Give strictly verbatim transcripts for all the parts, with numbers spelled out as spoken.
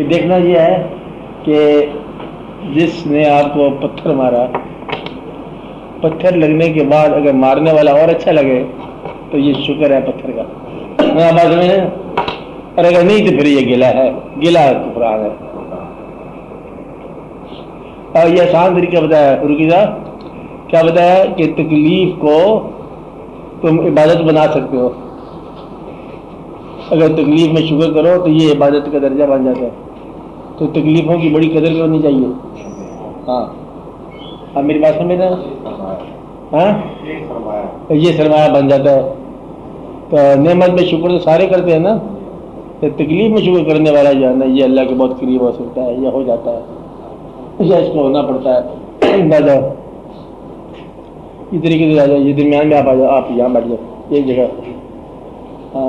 کہ دیکھنا یہ ہے کہ جس نے آپ کو پتھر مارا، پتھر لگنے کے بعد اگر مارنے والا اور اچھا لگے تو یہ شکر ہے پتھر کا، بات میں، اور اگر نہیں تو پھر یہ گلا ہے، گلا کفران ہے۔ اور یہ آسان طریقہ بتایا فروقی صاحب، کیا بتایا کہ تکلیف کو تم عبادت بنا سکتے ہو، اگر تکلیف میں شکر کرو تو یہ عبادت کا درجہ بن جاتا ہے، تو تکلیفوں کی بڑی قدر کرنی چاہیے۔ ہاں اب میری بات سمجھ رہے ہیں؟ ہاں یہ سرمایہ بن جاتا ہے۔ تو نعمت میں شکر تو سارے کرتے ہیں نا، تو تکلیف میں شکر کرنے والا جو ہے نا یہ اللہ کے بہت قریب ہو سکتا ہے، یہ ہو جاتا ہے، یا اس کو ہونا پڑتا ہے۔ دادا اس طریقے سے آ جاؤ، یہ درمیان میں آپ آ جاؤ، آپ یہاں بیٹھ جاؤ ایک جگہ۔ ہاں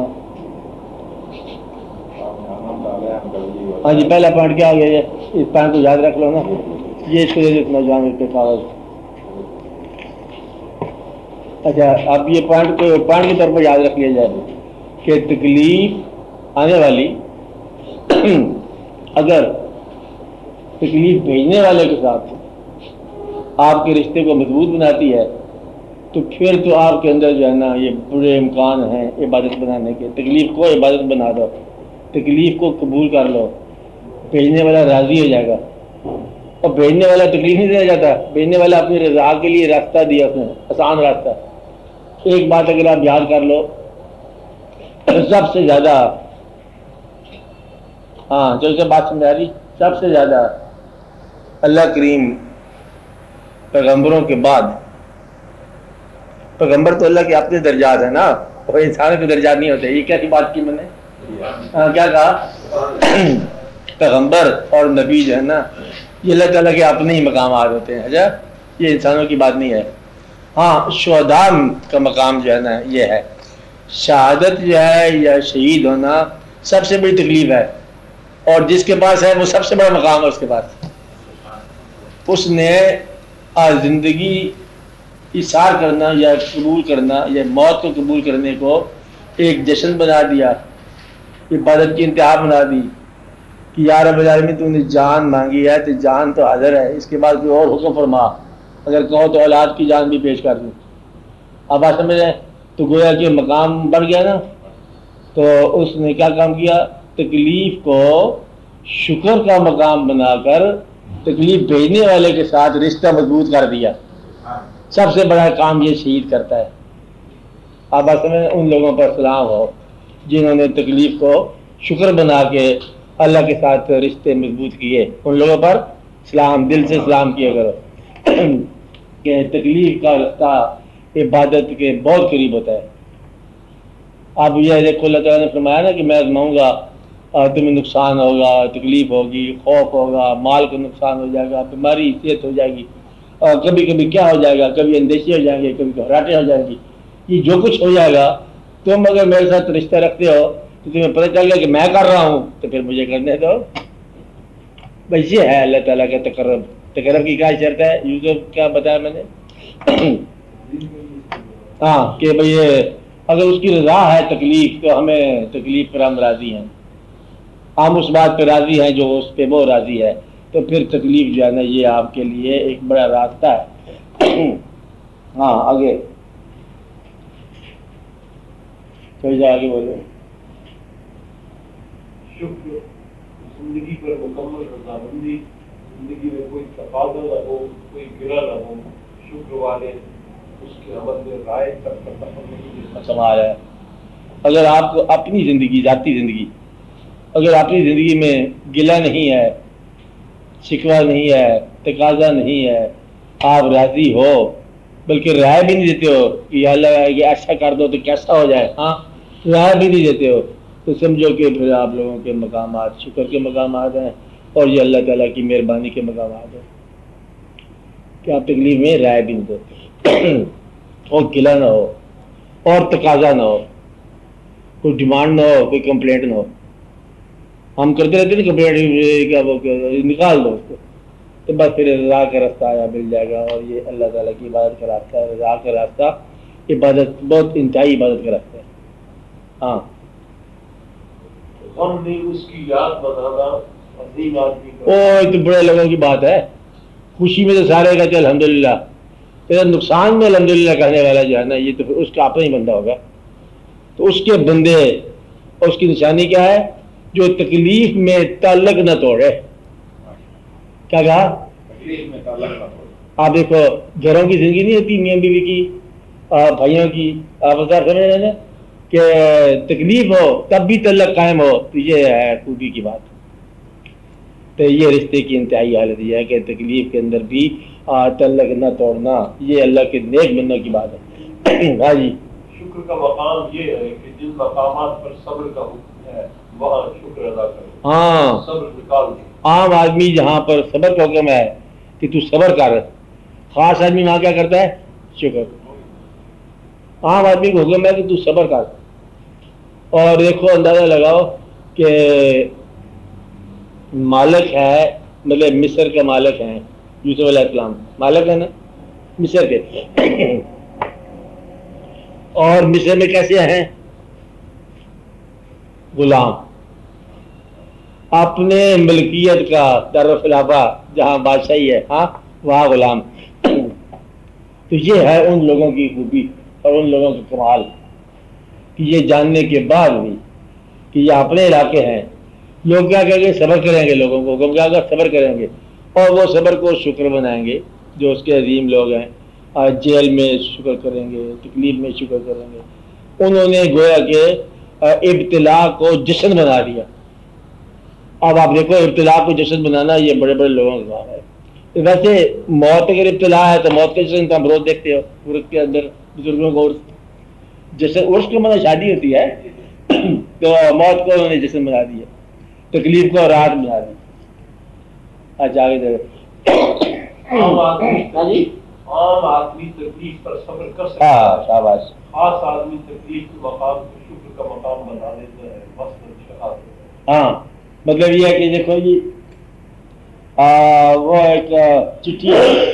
ہاں جی پہلا پوائنٹ کیا آ گیا؟ اس پوائنٹ کو یاد رکھ لو نا، یہ اس کو دے دیتے نوجوان کے کاغذ۔ اچھا اب یہ پوائنٹ کو پوائنٹ کی طرف یاد رکھ لیا جائے کہ تکلیف آنے والی اگر تکلیف بھیجنے والے کے ساتھ آپ کے رشتے کو مضبوط بناتی ہے تو پھر تو آپ کے اندر جو ہے نا یہ بڑے امکان ہیں عبادت بنانے کے۔ تکلیف کو عبادت بنا دو، تکلیف کو قبول کر لو، بھیجنے والا راضی ہو جائے گا۔ اور بھیجنے والا تکلیف نہیں دیا جاتا، بھیجنے والا اپنی رضا کے لیے راستہ دیا اس نے، آسان راستہ۔ ایک بات اگر آپ یاد کر لو، سب سے زیادہ، ہاں جو سے بات سمجھا رہی، سب سے زیادہ اللہ کریم پیغمبروں کے بعد، پیغمبر تو اللہ کے اپنے درجات ہیں نا، وہ انسانوں کے درجات نہیں ہوتے۔ یہ کیسی بات کی میں نے؟ کیا کہا؟ پیغمبر اور نبی جو ہے نا یہ اللہ تعالیٰ کے اپنے ہی مقامات ہوتے ہیں، اچھا یہ انسانوں کی بات نہیں ہے۔ ہاں شہداء کا مقام جو ہے نا یہ ہے، شہادت جو ہے یا شہید ہونا سب سے بڑی تکلیف ہے، اور جس کے پاس ہے وہ سب سے بڑا مقام ہے اس کے پاس۔ اس نے زندگی اثار کرنا یا قبول کرنا یا موت کو قبول کرنے کو ایک جشن بنا دیا، عبادت کی انتہا بنا دی کہ یا رب العالمین تو نے جان مانگی ہے تو جان تو حاضر ہے، اس کے بعد کوئی اور حکم فرما، اگر کہو تو اولاد کی جان بھی پیش کر دوں۔ اب بات سمجھ رہے ہیں؟ تو گویا کہ مقام بڑھ گیا نا۔ تو اس نے کیا کام کیا؟ تکلیف کو شکر کا مقام بنا کر تکلیف بھیجنے والے کے ساتھ رشتہ مضبوط کر دیا۔ سب سے بڑا کام یہ شہید کرتا ہے۔ اب بات سمجھ، ان لوگوں پر سلام ہو جنہوں نے تکلیف کو شکر بنا کے اللہ کے ساتھ رشتے مضبوط کیے، ان لوگوں پر سلام، دل سے سلام کیا کرو کہ تکلیف کا رستہ عبادت کے بہت قریب ہوتا ہے۔ اب یہ دیکھو اللہ تعالیٰ نے فرمایا نا کہ میں آزماؤں گا، تمہیں نقصان ہوگا، تکلیف ہوگی، خوف ہوگا، مال کا نقصان ہو جائے گا، بیماری صحت ہو جائے گی، اور کبھی کبھی کیا ہو جائے گا، کبھی اندیشے ہو جائیں گے، کبھی گھبراہٹیں ہو جائیں گی۔ یہ جو کچھ ہو جائے گا، تم اگر میرے ساتھ رشتہ رکھتے ہو تو تمہیں پتہ چل گیا کہ میں کر رہا ہوں تو پھر مجھے کرنے دو۔ بس یہ ہے اللہ تعالیٰ کا تقرب۔ تقرب کی کیا شرط ہے؟ یوسف کیا بتایا میں نے؟ ہاں کہ بھئی اگر اس کی رضا ہے تکلیف تو ہمیں تکلیف پر ہم راضی ہیں، ہم اس بات پہ راضی ہیں جو اس پہ وہ راضی ہے، تو پھر تکلیف جو ہے نا یہ آپ کے لیے ایک بڑا راستہ ہے۔ ہاں آگے کوئی جا آگے بولے۔ شکر زندگی پر مکمل رضامندی، زندگی میں کوئی تقاضا نہ ہو، کوئی گرا نہ ہو، شکر والے اس کے عمل میں رائے تک کا تفصیل سوال ہے۔ اگر آپ کو اپنی زندگی، ذاتی زندگی، اگر اپنی زندگی میں گلہ نہیں ہے، شکوہ نہیں ہے، تقاضا نہیں ہے، آپ راضی ہو، بلکہ رائے بھی نہیں دیتے ہو کہ یا اللہ یہ ایسا کر دو تو کیسا ہو جائے، ہاں رائے بھی نہیں دیتے ہو، تو سمجھو کہ پھر آپ لوگوں کے مقامات شکر کے مقامات ہیں، اور یہ اللہ تعالیٰ کی مہربانی کے مقامات ہیں کہ آپ تکلیف میں رائے بھی نہیں دیتے، اور گلہ نہ ہو، اور تقاضا نہ ہو، کوئی ڈیمانڈ نہ ہو، کوئی کمپلینٹ نہ ہو۔ ہم کرتے رہتے ہیں کمپلینٹ، کیا وہ نکال دو اس کو، تو بس پھر رضا کا راستہ آیا مل جائے گا، اور یہ اللہ تعالیٰ کی عبادت کا راستہ ہے، رضا کا راستہ، عبادت بہت انتہائی عبادت کا راستہ ہے۔ ہاں غم نے اس کی یاد بنانا عظیم آدمی کا وہ تو بڑے لوگوں کی بات ہے، خوشی میں تو سارے کہتے ہیں الحمدللہ، پھر نقصان میں الحمدللہ کہنے والا جو ہے نا، یہ تو پھر اس کا اپنا ہی بندہ ہوگا۔ تو اس کے بندے اور اس کی نشانی کیا ہے؟ جو تکلیف میں تعلق نہ توڑے۔ کیا کہا؟ تکلیف میں تعلق نہ ہو۔ آپ دیکھو گھروں کی زندگی نہیں ہوتی، میاں بیوی کی، بھائیوں کی، آپ سمجھ رہے ہیں نا کہ تکلیف ہو تب بھی تعلق قائم ہو، تو یہ ہے خوبی کی بات۔ تو یہ رشتے کی انتہائی حالت یہ ہے کہ تکلیف کے اندر بھی تعلق نہ توڑنا، یہ اللہ کے نیک بندوں کی بات ہے۔ ہاں جی، شکر کا مقام یہ ہے کہ جن مقامات پر صبر کا حکم ہے وہاں شکر ادا کرو۔ ہاں، صبر نکال دو۔ عام آدمی جہاں پر صبر کا حکم ہے کہ تو صبر کر، خاص آدمی وہاں کیا کرتا ہے؟ شکر۔ عام آدمی کو حکم ہے کہ تو صبر کر۔ اور دیکھو اندازہ لگاؤ کہ مالک ہے، مطلب مصر کے مالک ہیں یوسف علیہ السلام، مالک ہے نا مصر کے، اور مصر میں کیسے ہیں؟ غلام۔ اپنے ملکیت کا دارالخلافہ جہاں بادشاہی ہے، ہاں وہاں غلام۔ تو یہ ہے ان لوگوں کی خوبی اور ان لوگوں کا کمال کہ یہ جاننے کے بعد بھی کہ یہ اپنے علاقے ہیں، لوگ کیا کہیں گے؟ صبر کریں گے، لوگوں کو حکم کیا ہوگا؟ صبر کریں گے، اور وہ صبر کو شکر بنائیں گے۔ جو اس کے عظیم لوگ ہیں جیل میں شکر کریں گے، تکلیف میں شکر کریں گے، انہوں نے گویا کہ ابتلا کو جشن بنا دیا۔ اب آپ دیکھو ابتلا کو جشن بنانا یہ بڑے بڑے لوگوں کا کام ہے۔ ویسے موت اگر ابتلا ہے تو موت کا جشن تو ہم روز دیکھتے ہو، عرس کے اندر بزرگوں کو عرس جشن، عرس کو مطلب شادی ہوتی ہے تو موت کو انہوں نے جشن بنا دیا، تکلیف کو راحت بنا دی۔ اچھا آگے دیکھو، عام آدمی ہاں جی، عام آدمی تکلیف پر صبر کر سکتا ہاں ہے، شاباش۔ خاص آدمی تکلیف کے مقام کو شکر کا مقام بنا دیتا ہے، مثلاً شہادت۔ ہاں مطلب یہ ہے کہ دیکھو جی آ, وہ ایک چٹھی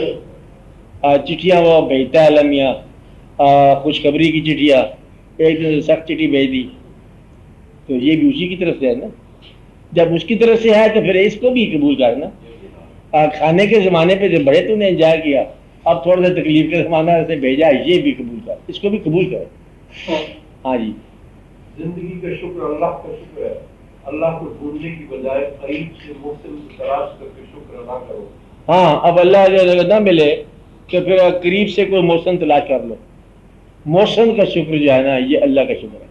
چٹھیاں وہ بھیجتا ہے المیہ، خوشخبری کی چٹھیاں، ایک دن سخت چٹھی بھیج دی، تو یہ بھی اسی کی طرف سے ہے نا۔ جب اس کی طرف سے ہے تو پھر اس کو بھی قبول کرنا۔ کھانے کے زمانے پہ جو بڑے تو نے انجوائے کیا، اب تھوڑا سا تکلیف کا زمانہ سے بھیجا، یہ بھی قبول کر، اس کو بھی قبول کرو۔ ہاں جی، زندگی کا شکر اللہ کا شکر ہے، اللہ کو ڈھونڈنے کی بجائے قریب سے محسن کو تلاش کر کے شکر ادا کرو۔ ہاں اب اللہ اگر نہ ملے تو پھر قریب سے کوئی محسن تلاش کر لو۔ محسن کا شکر جو ہے نا یہ اللہ کا شکر ہے،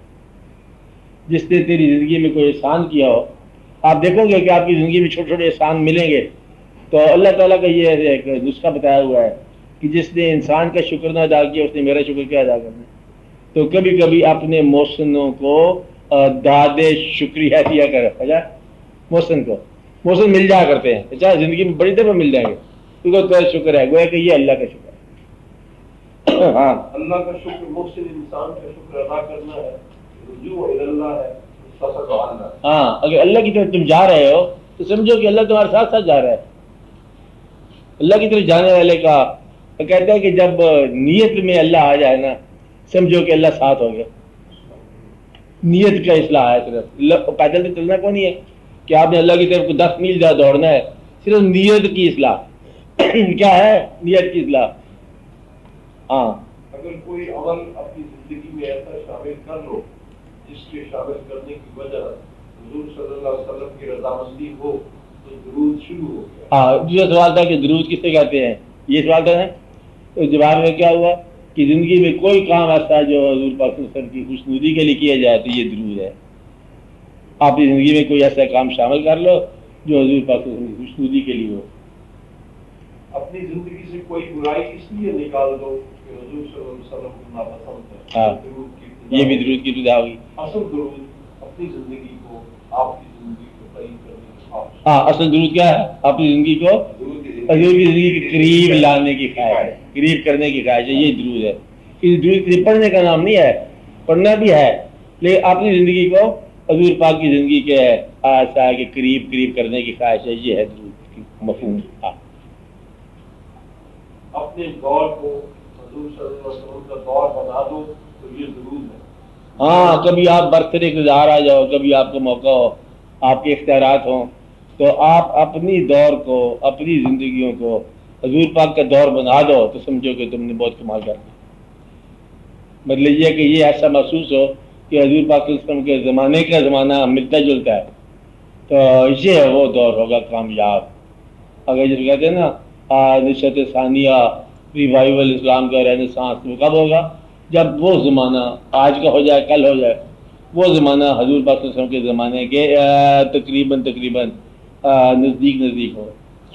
جس نے تیری زندگی میں کوئی احسان کیا ہو۔ آپ دیکھو گے کہ آپ کی زندگی میں چھوٹے چھوٹے احسان ملیں گے، تو اللہ تعالیٰ کا یہ ایک نسخہ بتایا ہوا ہے کہ جس نے انسان کا شکر نہ ادا کیا اس نے میرا شکر کیا ادا کرنا۔ تو کبھی کبھی اپنے محسنوں کو داد شکریہ دیا کرو۔ اچھا محسن کو محسن مل جایا کرتے ہیں، اچھا زندگی میں بڑی دفعہ مل جائیں گے، کیونکہ تو شکر ہے، گویا کہ یہ اللہ کا شکر ہے۔ ہاں اللہ کا شکر محسن انسان کا شکر ادا کرنا ہے، رجوع اللہ ہے، مستقبل اللہ ہے۔ ہاں اگر اللہ کی طرف تم جا رہے ہو تو سمجھو کہ اللہ تمہارے ساتھ ساتھ جا رہا ہے۔ اللہ کی طرف جانے والے کا کہتا ہے کہ جب نیت میں اللہ آ جائے نا، سمجھو کہ اللہ ساتھ ہو گیا۔ نیت کا اصلاح ہے صرف، پیدل تو چلنا کون نہیں ہے کہ آپ نے اللہ کی طرف کو دس میل جا دوڑنا ہے، صرف نیت کی اصلاح۔ کیا ہے نیت کی اصلاح؟ ہاں اگر کوئی عمل اپنی زندگی میں ایسا شامل کر لو جس کے شامل کرنے کی وجہ حضور صلی اللہ علیہ وسلم کی رضامندی ہو تو درود شروع ہو گیا۔ ہاں دوسرا سوال تھا کہ درود کس سے کہتے ہیں، یہ سوال تھا نا، تو جواب میں کیا ہوا کہ زندگی میں کوئی کام ایسا جو حضور پاک صلی اللہ علیہ وسلم کی خوشنودی کے لیے کیا جائے تو یہ درود ہے۔ آپ کی زندگی میں کوئی ایسا کام شامل کر لو جو حضور پاک صلی اللہ علیہ وسلم کی خوشنودی کے لیے ہو۔ اپنی زندگی سے کوئی برائی اس لیے نکال دو کہ حضور صلی اللہ علیہ وسلم کو ناپسند ہے، ہاں درود کی ابتدا یہ بھی درود کی ابتدا ہوگی۔ اصل درود اپنی زندگی کو آپ کی زندگی کو قریب کرنے کی خواہش۔ ہاں اصل درود کیا ہے؟ اپنی زندگی کو حضور کی زندگی کے قریب لانے کی خواہش ہے، قریب کرنے کی خواہش ہے، یہ درود ہے۔ اس درود کے پڑھنے کا نام نہیں ہے، پڑھنا بھی ہے، لیکن اپنی زندگی کو حضور پاک کی زندگی کے ایسا کہ قریب قریب کرنے کی خواہش ہے، یہ ہے درود کی مفہوم۔ ہاں اپنے دور کو حضور صلی اللہ علیہ وسلم کا دور بنا دو تو یہ درود ہے۔ ہاں کبھی آپ برتھ ڈے کے اظہار آ جاؤ، کبھی آپ کا موقع ہو، آپ کے اختیارات ہوں تو آپ اپنی دور کو، اپنی زندگیوں کو حضور پاک کا دور بنا دو تو سمجھو کہ تم نے بہت کمال کر دیا۔ مطلب یہ کہ یہ ایسا محسوس ہو کہ حضور پاک صلی اللہ علیہ وسلم کے زمانے کا زمانہ ملتا جلتا ہے، تو یہ وہ دور ہوگا کامیاب۔ اگر جب کہتے ہیں نا نشت ثانیہ، ریوائیول اسلام کا رینیسانس، وہ کب ہوگا؟ جب وہ زمانہ آج کا ہو جائے، کل ہو جائے، وہ زمانہ حضور پاک صلی اللہ علیہ وسلم کے زمانے کے تقریباً تقریباً نزدیک نزدیک ہو۔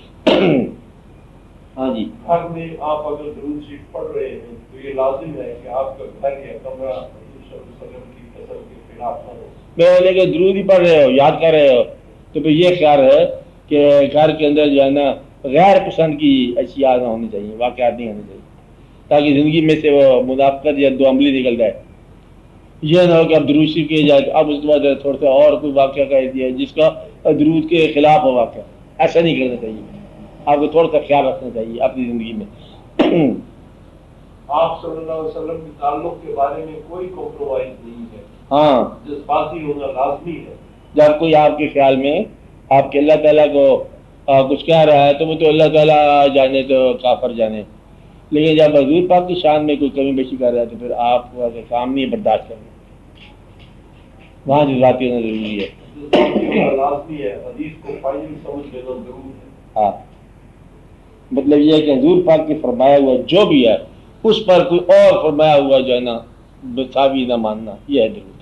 ہاں جی، گھر میں آپ اگر درود شریف پڑھ رہے ہیں تو یہ لازم ہے کہ آپ کا گھر یا کمرہ حضور صلی اللہ علیہ وسلم کی قسم کے خلاف نہ ہو۔ میں لے کے درود ہی پڑھ رہے ہو، یاد کر رہے ہو، تو پھر یہ خیال ہے کہ گھر کے اندر جو ہے نا غیر پسند کی اشیاء نہ ہونی چاہیے، واقعات نہیں ہونے چاہیے، تاکہ زندگی میں سے وہ منافقت یا دو عملی نکل جائے۔ یہ نہ ہو کہ اب درود شریف کیے جائے، اب اس کے بعد تھوڑا سا اور کوئی واقعہ کہہ دیا جس کا درود کے خلاف ہو واقعہ، ایسا نہیں کرنا چاہیے۔ آپ کو تھوڑا سا خیال رکھنا چاہیے اپنی زندگی میں۔ آپ صلی اللہ علیہ وسلم کے تعلق کے بارے میں کوئی کمپرومائز نہیں ہے، ہاں، جذباتی ہونا لازمی ہے۔ جب کوئی آپ کے خیال میں آپ کے اللہ تعالیٰ کو کچھ کہہ رہا ہے تو وہ تو اللہ تعالیٰ جانے تو کافر جانے، لیکن جب حضور پاک کی شان میں کوئی کمی بیشی کر رہا ہے تو پھر آپ کو کام نہیں برداشت کرنا، وہاں جذباتی ہونا ضروری ہے۔ جذباتی ہونا لازمی ہے، حدیث کو فائنل سمجھ لینا ضرور ہے۔ ہاں، مطلب یہ ہے کہ حضور پاک کی فرمایا ہوا جو بھی ہے اس پر کوئی اور فرمایا ہوا جو ہے نا مساوی نہ ماننا، یہ ہے درود۔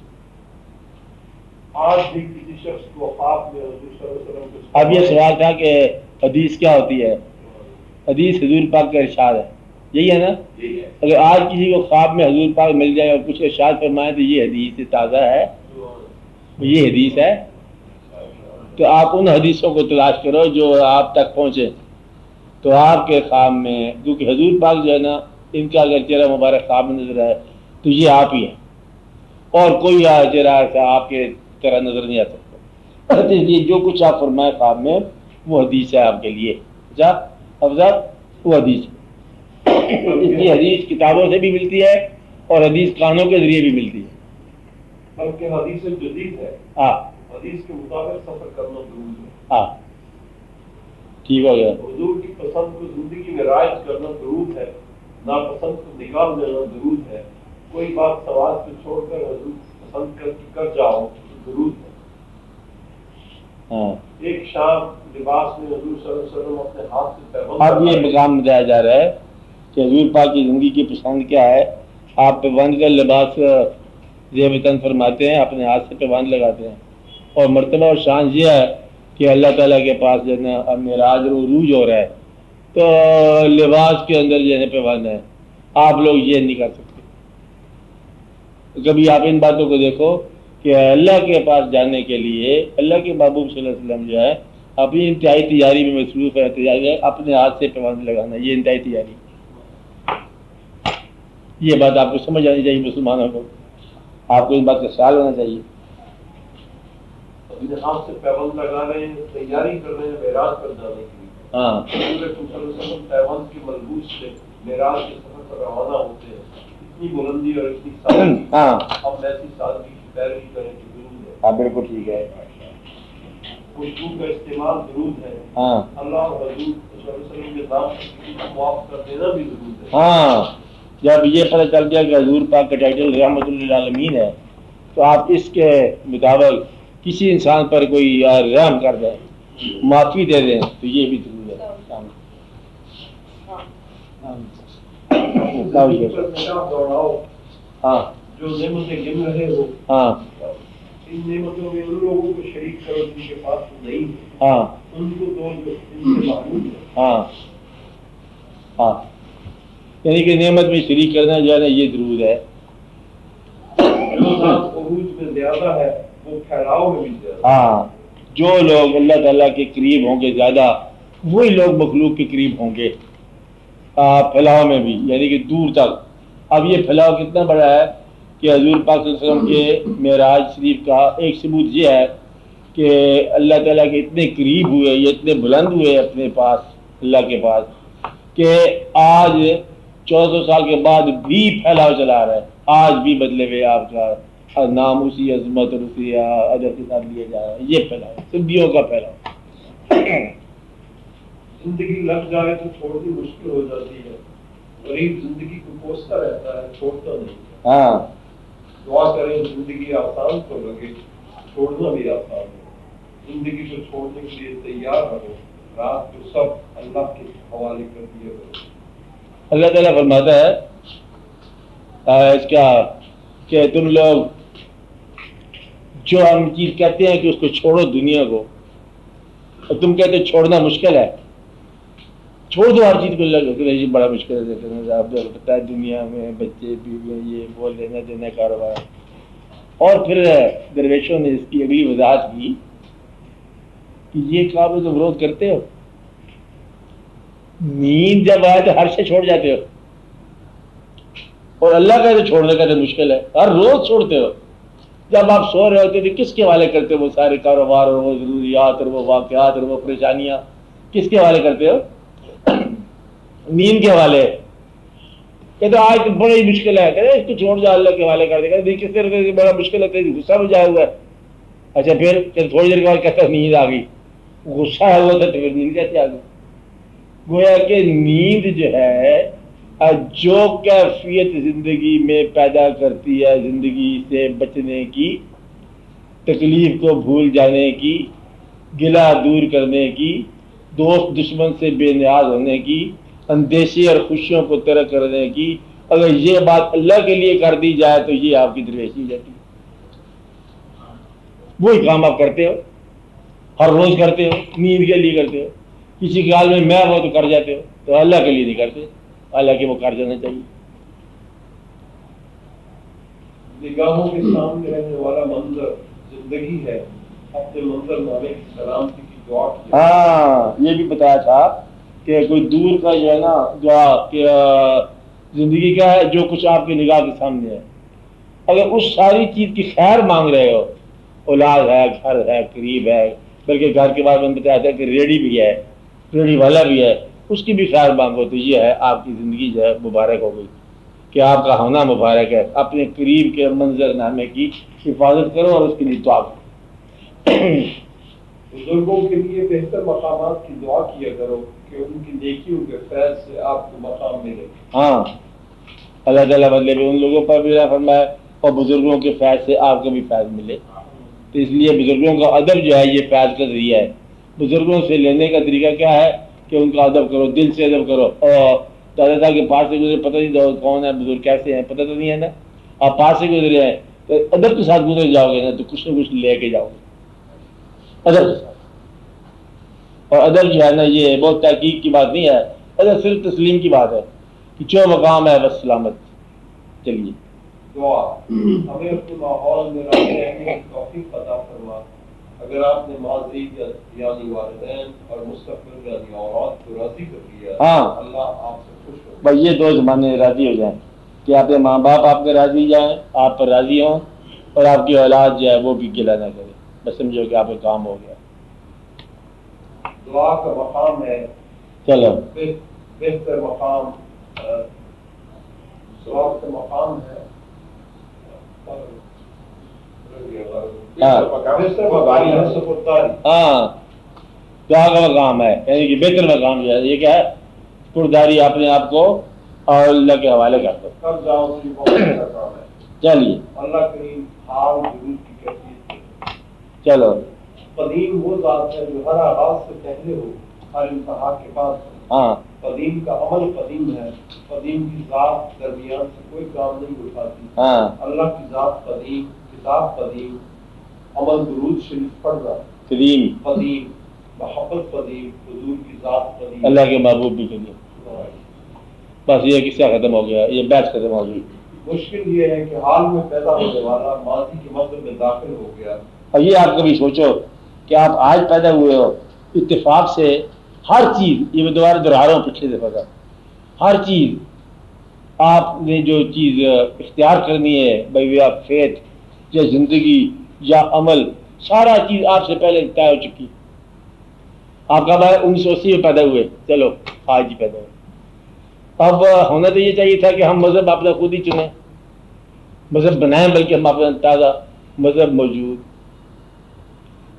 آج بھی کسی شخص کو خواب میں حضور صلی اللہ علیہ وسلم کو، اب یہ سوال تھا کہ حدیث کیا ہوتی ہے؟ حدیث حضور پاک کا ارشاد ہے، یہی ہے نا؟ اگر آج کسی کو خواب میں حضور پاک مل جائے اور کچھ ارشاد فرمائے تو یہ حدیث تازہ ہے، یہ حدیث ہے۔ تو آپ ان حدیثوں کو تلاش کرو جو آپ تک پہنچے، تو آپ کے خواب میں، کیونکہ حضور پاک جو ہے نا ان کا اگر چہرہ مبارک خواب میں نظر آئے تو یہ آپ ہی ہیں، اور کوئی چہرہ ایسا آپ کے طرح نظر نہیں آ سکتا، اس لیے جو کچھ آپ فرمائے خواب میں وہ حدیث ہے آپ کے لیے۔ اچھا افضل، وہ حدیث، اس لیے حدیث کتابوں سے بھی ملتی ہے اور حدیث کانوں کے ذریعے بھی ملتی ہے، بلکہ حدیث جدید ہے، ہاں، حدیث کے مطابق سفر کرنا ضروری ہے۔ ہاں ٹھیک ہو گیا۔ حضور کی پسند کو زندگی میں رائج کرنا ضرور ہے، ناپسند کو نکال دینا ضرور ہے۔ کوئی بات سوال سے چھوڑ کر حضور پسند کر کے کر جاؤ تو ضرور ہے۔ ہاں، ایک شام لباس میں حضور صلی اللہ علیہ وسلم اپنے ہاتھ سے پیغام، اب یہ مقام بتایا جا رہا ہے کہ حضور پاک کی زندگی کی پسند کیا ہے۔ آپ پیوند کا لباس زیب تن فرماتے ہیں، اپنے ہاتھ سے پیوند لگاتے ہیں، اور مرتبہ اور شان یہ ہے کہ اللہ تعالیٰ کے پاس جو ہے نا معراج اور عروج ہو رہا ہے تو لباس کے اندر جو ہے پیوند ہے، آپ لوگ یہ نہیں کر سکتے۔ کبھی آپ ان باتوں کو دیکھو کہ اللہ کے پاس جانے کے لیے اللہ کے محبوب صلی اللہ علیہ وسلم جو ہے اپنی انتہائی تیاری میں مصروف ہے، تیاری اپنے ہاتھ سے پیوند لگانا، یہ انتہائی تیاری۔ یہ بات آپ کو سمجھ آنی چاہیے، مسلمانوں کو، آپ کو اس بات کا خیال ہونا چاہیے۔ اپنے ہاتھ سے پیوند لگا رہے ہیں، تیاری کر رہے ہیں معراج پر جانے کی۔ ہاں، حضور صلی اللہ علیہ وسلم پیوند کی ملبوس سے معراج کے سفر پر روانہ ہوتے ہیں۔ اتنی بلندی اور اتنی سادگی، ہاں، ہم ایسی سادگی کی پیروی کریں کہ ضرور ہے۔ ہاں بالکل ٹھیک ہے۔ خوشبو کا استعمال ضرور ہے، ہاں اللہ اور حضور صلی اللہ علیہ وسلم کے نام پر کسی کو معاف کر دینا بھی ضرور ہے۔ ہاں، جب یہ پتہ چل گیا کہ حضور پاک کا ٹائٹل رحمت للعالمین ہے تو آپ اس کے مطابق کسی انسان پر کوئی رحم کر دیں، معافی دے دیں تو یہ بھی ضرور ہے۔ دوڑاؤ، ہاں جو نعمتیں گن رہے ہو، ہاں ان نعمتوں میں ان لوگوں کو شریک کرو جن کے پاس نہیں ہے، ہاں ان کو دو جو ان سے معلوم ہے۔ ہاں ہاں، یعنی کہ نعمت میں شریک کرنا جو ہے نا یہ ضرور ہے۔ جو ذات عروج میں زیادہ ہے وہ پھیلاؤ میں بھی زیادہ۔ ہاں، جو لوگ اللہ تعالیٰ کے قریب ہوں گے زیادہ وہی لوگ مخلوق کے قریب ہوں گے پھیلاؤ میں بھی، یعنی کہ دور تک۔ اب یہ پھیلاؤ کتنا بڑا ہے کہ حضور پاک صلی اللہ علیہ وسلم کے معراج شریف کا ایک ثبوت یہ ہے کہ اللہ تعالیٰ کے اتنے قریب ہوئے، یہ اتنے بلند ہوئے اپنے پاس اللہ کے پاس کہ آج چودہ سو سال کے بعد بھی پھیلاؤ چلا رہا ہے، آج بھی بدلے ہوئے آپ کا نام اسی عظمت اور اسی ادب کے ساتھ لیا جا رہا ہے۔ یہ پھیلاؤ صدیوں کا پھیلاؤ، زندگی لگ جائے تو چھوڑنی مشکل ہو جاتی ہے. غریب زندگی کو کوستا رہتا ہے, چھوڑتا نہیں. ہاں دعا کریں زندگی آسان تو لگے, چھوڑنا بھی آسان ہے. زندگی کو چھوڑنے کے لیے تیار رہو, رات کو سب اللہ کے حوالے کر دیا کرو. اللہ تعالیٰ فرماتا ہے اس کا کہ تم لوگ جو ہم چیز کہتے ہیں کہ اس کو چھوڑو دنیا کو, اور تم کہتے ہو چھوڑنا مشکل ہے. چھوڑ دو ہر چیز کو. اللہ یہ بڑا مشکل ہے. آپ کو پتا ہے دنیا میں بچے بیویاں یہ وہ لینا دینا کاروبار. اور پھر درویشوں نے اس کی اگلی وضاحت کی کہ یہ کام تم روز کرتے ہو. نیند جب آئے تو ہر سے چھوڑ جاتے ہو, اور اللہ کا تو چھوڑنے کا تو مشکل ہے, ہر روز چھوڑتے ہو. جب آپ سو رہے ہوتے تو کس کے حوالے کرتے ہو وہ سارے کاروبار اور وہ ضروریات اور وہ واقعات اور وہ پریشانیاں کس کے حوالے کرتے ہو؟ نیند کے حوالے. کہ تو آج تو بڑی مشکل ہے, کہ اس کو چھوڑ جا اللہ کے حوالے کر دے گا. کس طرح سے بڑا مشکل ہے, غصہ بھی جایا ہوا ہے. اچھا پھر تھوڑی دیر کے بعد کہتا نیند آ گئی. غصہ ہوا تھا تو پھر نیند کیسے آ گئی؟ گویا کہ نیند جو ہے جو کیفیت زندگی میں پیدا کرتی ہے, زندگی سے بچنے کی, تکلیف کو بھول جانے کی, گلہ دور کرنے کی, دوست دشمن سے بے نیاز ہونے کی, اندیشے اور خوشیوں کو ترک کرنے کی, اگر یہ بات اللہ کے لیے کر دی جائے تو یہ آپ کی درویشی جاتی ہے. وہی کام آپ کرتے ہو, ہر روز کرتے ہو, نیند کے لیے کرتے ہو. کسی کے حال میں میں وہ تو کر جاتے ہو, تو اللہ کے لیے نہیں کرتے. اللہ کے وہ کر جانا چاہیے. نگاہوں کے سامنے رہنے والا منظر زندگی ہے. اپنے منظر نامے کی سلامتی کی دعا کی. ہاں یہ بھی بتایا تھا کہ کوئی دور کا جو ہے نا دعا کہ زندگی کا ہے جو کچھ آپ کی نگاہ کے سامنے ہے. اگر اس ساری چیز کی خیر مانگ رہے ہو, اولاد ہے, گھر ہے, قریب ہے, بلکہ گھر کے بعد میں نے بتایا تھا کہ ریڑھی بھی ہے, ریڑھی والا بھی ہے, اس کی بھی خیر مانگو تو یہ ہے آپ کی زندگی جو ہے مبارک ہو گئی, کہ آپ کا ہونا مبارک ہے. اپنے قریب کے منظر نامے کی حفاظت کرو اور اس کے لیے دعا کرو. بزرگوں کے لیے بہتر مقامات کی دعا کیا کرو کہ ان کی نیکیوں کے فیض سے آپ کو مقام ملے. ہاں اللہ تعالیٰ بدلے بھی ان لوگوں پر بھی فرمائے اور بزرگوں کے فیض سے آپ کو بھی فیض ملے. تو اس لیے بزرگوں کا ادب جو ہے یہ فیض کا ذریعہ ہے. بزرگوں سے لینے کا طریقہ کیا ہے کہ ان کا ادب کرو, دل سے ادب کرو. اور دادا صاحب کے پاس سے گزرے, پتہ نہیں کون ہے بزرگ کیسے ہیں پتہ تو نہیں ہے نا, آپ پاس سے گزرے ہیں تو ادب کے ساتھ گزر جاؤ گے نا تو کچھ نہ کچھ لے کے جاؤ گے ادب کے ساتھ. اور ادب جو ہے نا یہ بہت تحقیق کی بات نہیں ہے, ادب صرف تسلیم کی بات ہے کہ جو مقام ہے بس سلامت. چلیے دعا ہمیں اپنے ماحول میں راضی رہنے کی توفیق عطا فرما. اگر آپ نے ماضی یعنی والدین اور مستقبل یعنی اولاد کو راضی کر دیا, ہاں اللہ آپ سے خوش ہو. بھائی یہ دو زمانے راضی ہو جائیں کہ آپ کے ماں باپ آپ کے راضی جائیں, آپ پر راضی ہوں, اور آپ کی اولاد جو ہے وہ بھی گلہ نہ کرے. بس سمجھو کہ آپ کا کام ہو گیا. دعا کا مقام ہے چلو بہتر مقام, دعا کا مقام ہے ہاں دعا کا مقام ہے, یعنی کہ بہتر مقام جو ہے یہ کیا ہے, پرداری اپنے آپ کو اور اللہ کے حوالے کر دو. چلیے اللہ کریم حال ضرور کی کیفیت. چلو قدیم وہ ذات ہے جو ہر آغاز سے پہلے ہو, ہر انتہا کے بعد. ہاں قدیم کا عمل قدیم ہے, قدیم کی ذات درمیان سے کوئی کام نہیں اٹھاتی. ہاں اللہ کی ذات قدیم, کتاب قدیم, عمل درود شریف پڑھنا قدیم, قدیم, محبت قدیم, حضور کی ذات قدیم, اللہ کے محبوب بھی قدیم. بس یہ قصہ ختم ہو گیا, یہ بحث ختم ہو گئی. مشکل یہ ہے کہ حال میں پیدا ہونے والا ماضی کے مذہب میں داخل ہو گیا. اور یہ آپ کبھی سوچو کہ آپ آج پیدا ہوئے ہو, اتفاق سے ہر چیز, یہ میں دوبارہ دہرا رہا ہوں پچھلے دفعہ کا, ہر چیز آپ نے جو چیز اختیار کرنی ہے, بھائی آپ فیتھ یا زندگی یا عمل, سارا چیز آپ سے پہلے طے ہو چکی. آپ کا بھائی انیس سو اسی میں پیدا ہوئے, چلو آج ہی پیدا ہوئے. اب ہونا تو یہ چاہیے تھا کہ ہم مذہب اپنا خود ہی چنیں, مذہب بنائیں, بلکہ ہم اپنا تازہ مذہب موجود.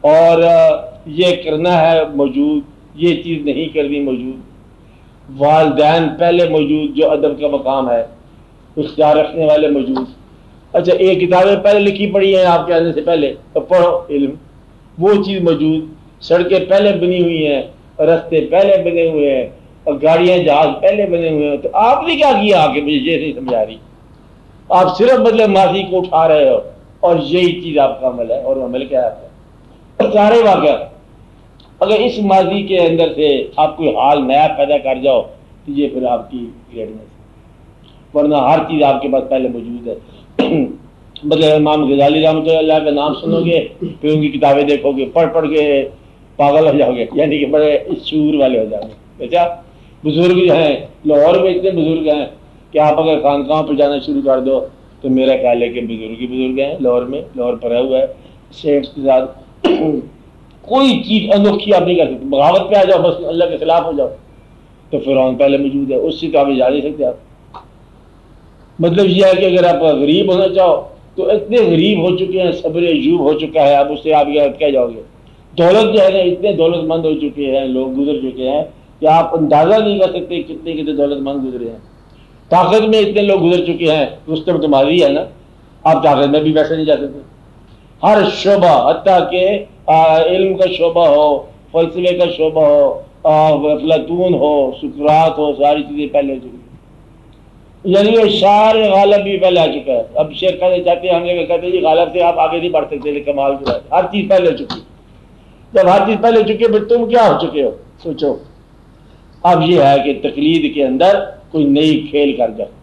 اور یہ کرنا ہے موجود، یہ چیز نہیں کرنی موجود، والدین پہلے موجود جو ادب کا مقام ہے، اختیار رکھنے والے موجود. اچھا ایک کتابیں پہلے لکھی پڑی ہیں آپ کے آنے سے پہلے تو پڑھو علم، وہ چیز موجود، سڑکیں پہلے بنی ہوئی ہیں، رستے پہلے بنے ہوئے ہیں، اور گاڑیاں جہاز پہلے بنے ہوئے ہیں. تو آپ نے کیا کیا آ کے مجھے یہ نہیں سمجھا رہی. آپ صرف مطلب ماضی کو اٹھا رہے ہو اور یہی چیز آپ کا عمل ہے. اور عمل کیا ہے؟ سارے واقعات اگر اس ماضی کے اندر سے آپ کوئی حال نیا پیدا کر جاؤ تو یہ پھر آپ کی گریڈنس، ورنہ ہر چیز آپ کے پاس پہلے موجود ہے. مطلب امام غزالی رحمۃ اللہ کا نام سنو گے پھر ان کی کتابیں دیکھو گے، پڑھ پڑھ کے پاگل ہو جاؤ گے، یعنی کہ بڑے شعور والے ہو جاؤ گے. اچھا بزرگ جو ہیں لاہور میں اتنے بزرگ ہیں کہ آپ اگر خانقاہوں پہ جانا شروع کر دو تو میرا خیال ہے کہ بزرگ ہی بزرگ ہیں لاہور میں. لاہور پڑا ہوا ہے شیخ کے ساتھ، کوئی چیز انوکھی آپ نہیں کر سکتے. بغاوت پہ آ جاؤ بس اللہ کے خلاف ہو جاؤ تو فرعون پہلے موجود ہے، اس سے تو آگے جا نہیں سکتے آپ. مطلب یہ ہے کہ اگر آپ غریب ہونا چاہو تو اتنے غریب ہو چکے ہیں، صبر ایوب ہو چکا ہے، اب اس سے آپ کیا جاؤ گے. دولت جو ہے نا اتنے دولت مند ہو چکے ہیں، لوگ گزر چکے ہیں کہ آپ اندازہ نہیں کر سکتے کتنے کتنے دولت مند گزرے ہیں. طاقت میں اتنے لوگ گزر چکے ہیں، رستم تمہاری ہے نا، آپ طاقت میں بھی ویسے نہیں جا سکتے. ہر شعبہ حتیٰ کہ علم کا شعبہ ہو، فلسفے کا شعبہ ہو، افلاطون ہو، سقراط ہو، ساری چیزیں پہلے ہو چکی. یعنی وہ شعر غالب بھی پہلے آ چکا ہے. اب شیخ کہنا چاہتے ہیں ہم یہ کہتے ہیں جی غالب سے آپ آگے نہیں بڑھ سکتے، لیکن کمال کی بات ہر چیز پہلے ہو چکی. جب ہر چیز پہلے ہو چکی ہے پھر تم کیا ہو چکے ہو سوچو. اب یہ ہے کہ تقلید کے اندر کوئی نئی کھیل کر جاؤ.